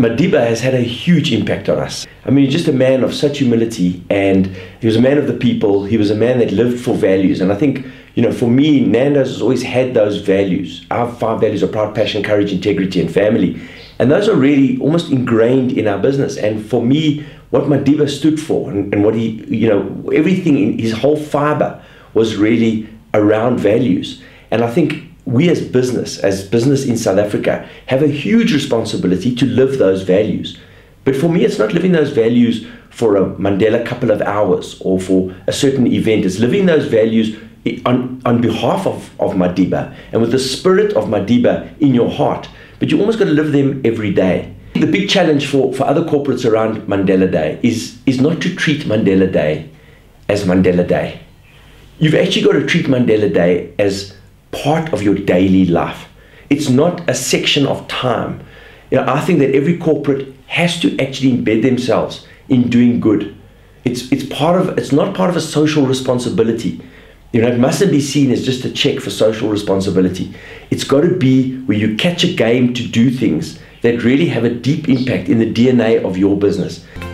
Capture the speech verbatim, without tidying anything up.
Madiba has had a huge impact on us. I mean, he's just a man of such humility, and he was a man of the people. He was a man that lived for values. And I think, you know, for me, Nando's has always had those values. Our five values are pride, passion, courage, integrity, and family. And those are really almost ingrained in our business. And for me, what Madiba stood for, and, and what he, you know, everything in his whole fiber was really around values. And I think we as business, as business in South Africa, have a huge responsibility to live those values. But for me, it's not living those values for a Mandela couple of hours or for a certain event. It's living those values on, on behalf of, of Madiba and with the spirit of Madiba in your heart. But you almost got to live them every day. The big challenge for, for other corporates around Mandela Day is, is not to treat Mandela Day as Mandela Day. You've actually got to treat Mandela Day as part of your daily life. It's not a section of time. You know, I think that every corporate has to actually embed themselves in doing good. It's it's part of it's not part of a social responsibility. You know, it mustn't be seen as just a check for social responsibility. It's got to be where you catch a game to do things that really have a deep impact in the D N A of your business.